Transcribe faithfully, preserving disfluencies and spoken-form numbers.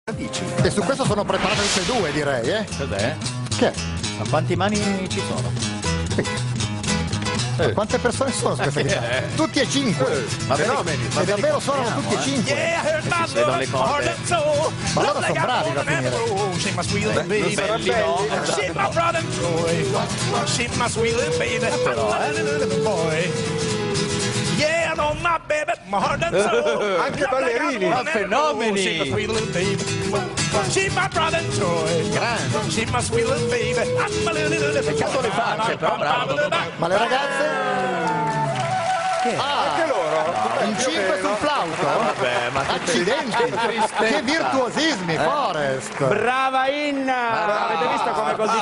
Dici? E su questo sono preparate tutte e due, direi, eh? Cos'è? Che? Ma quanti mani ci sono? Eh. Quante persone sono su questa chitarra? Eh. Tutti e cinque. Eh. Ma fenomeni. E davvero suonano tutti e cinque. Eh. Si vedono le corde. Ma loro sono bravi da finire. Belli, no? Però, eh. Anche ballerini. Ma fenomeni! Peccato le facce, però bravo. Ma le ragazze? Che? Ah, Anche loro? in cinque sul flauto? Vabbè, ma che Accidenti! tristezza. Che virtuosismi, Forest! Brava Inna! Avete visto come così